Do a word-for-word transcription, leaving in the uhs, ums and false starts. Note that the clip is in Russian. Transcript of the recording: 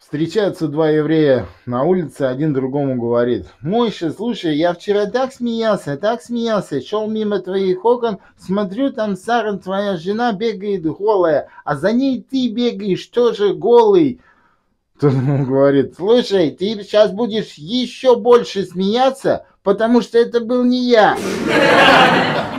Встречаются два еврея на улице, один другому говорит: Мойша, слушай, я вчера так смеялся, так смеялся, шел мимо твоих окон, смотрю, там Сара, твоя жена, бегает голая, а за ней ты бегаешь тоже голый. Тот ему говорит: слушай, ты сейчас будешь еще больше смеяться, потому что это был не я.